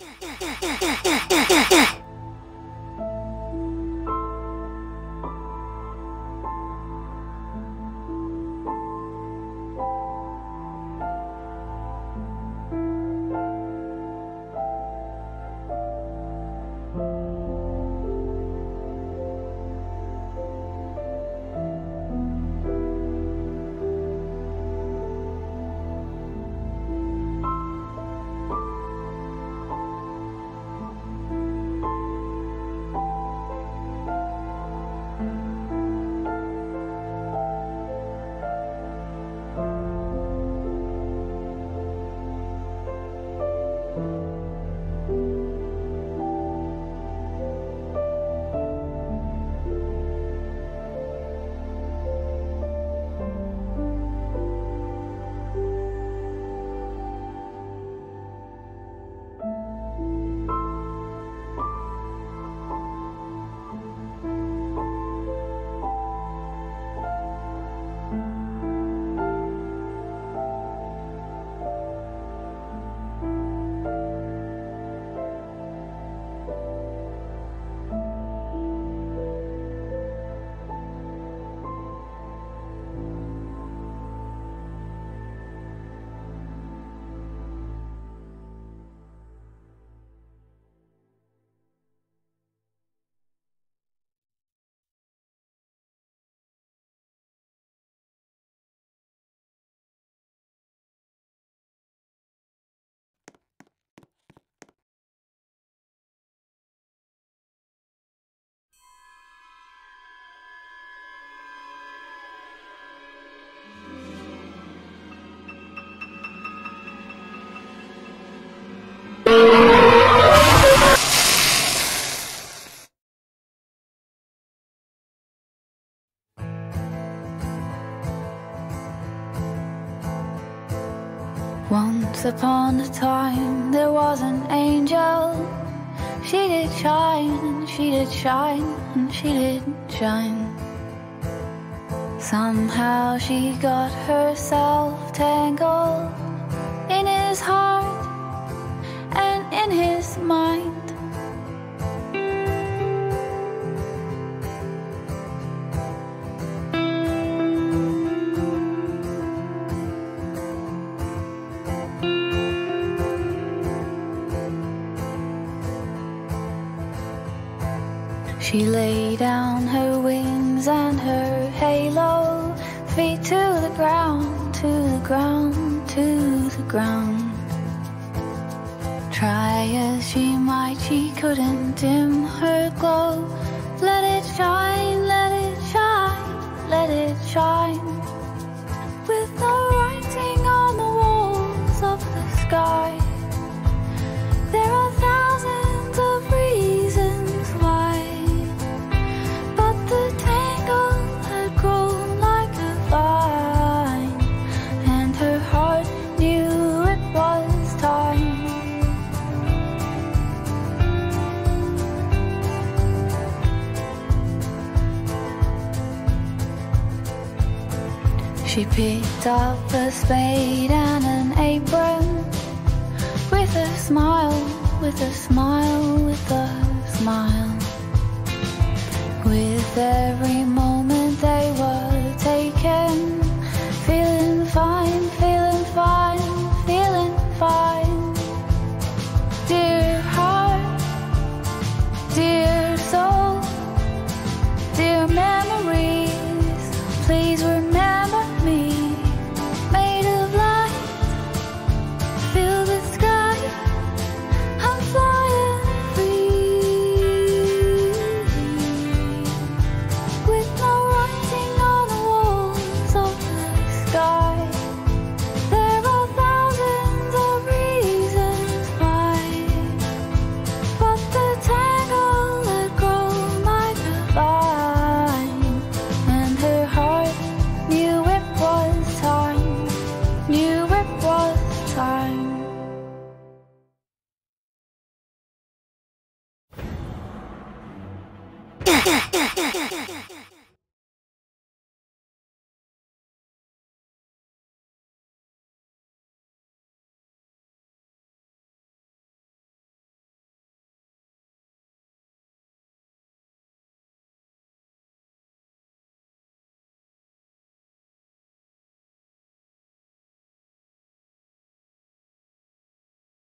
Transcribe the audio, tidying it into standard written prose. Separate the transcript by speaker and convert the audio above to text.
Speaker 1: Once upon a time there was an angel. She did shine, and she did shine, and she did shine. Somehow she got herself tangled in his heart and in his mind. She lay down her wings and her halo, feet to the ground, to the ground, to the ground. Try as she might, she couldn't dim her glow. Let it shine, let it shine, let it shine. With no writing on the walls of the sky, there are thousands of reasons why. But the tangle had grown like a vine, and her heart knew it was time. She picked up a spade and an apron, with a smile, with a smile, with a smile. With every moment they were taken, feeling fine, feeling fine, feeling fine. Dear heart, dear soul, dear memories, please remember me. Made of light, fill the sky, I'm flying free. With no writing on the walls of the sky, there are thousands of reasons why. But the tangle had grown like a vine, and her heart knew it was time, knew it was time.